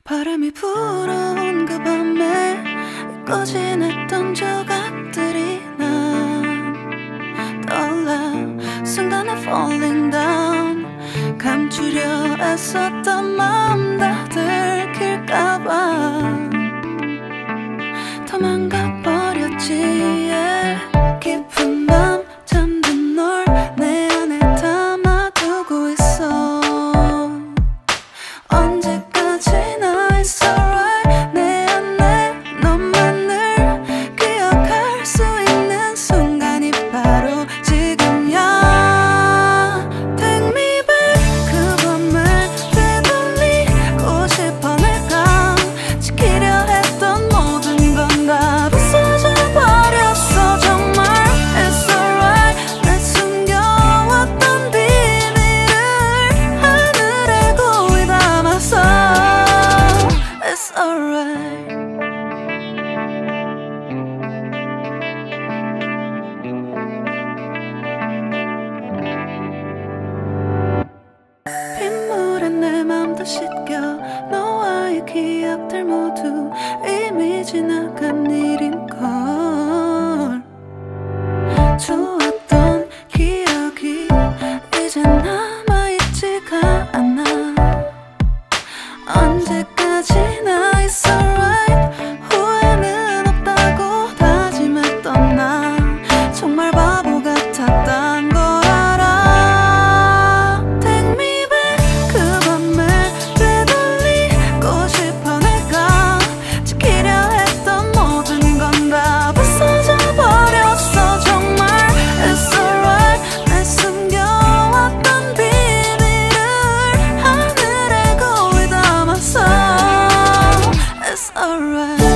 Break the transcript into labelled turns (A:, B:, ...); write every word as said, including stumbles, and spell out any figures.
A: 바람이 불어온 그 밤에 잊고 지냈던 조각들이 난 떠올라. 순간에 falling down, 감추려 애썼던 마음 다 들킬까봐 도망가 버렸지. yeah. 깊은 밤 잠든 널 내 안에 담아두고 있어. 언제까지나 it's alright. 내 안에 너만을 기억할 수 있는 순간이 바로 지금이야. Take me back. 그 밤을 되돌리고 싶어. 내가 지키려 했던 모든 건 다 부서져 버렸어. 정말 it's alright. 내 숨겨왔던 비밀을 하늘에 고이 담았어. It's alright. 빗물에 내 맘도 씻겨. 너와의 기억들 모두 이미 지나간 일인걸. 좋았던 기억이 이제 남아있지가 않아. 언제까지나 it's alright. 후회는 없다고 다짐했던 나 정말 바보 같았단 걸 알아. Take me back. 그 밤을 되돌리고 싶어. 내가 지키려 했던 모든 건 다 부서져 버렸어. 정말 it's alright. 내 숨겨왔던 비밀을 하늘에 고이 담았어. It's alright.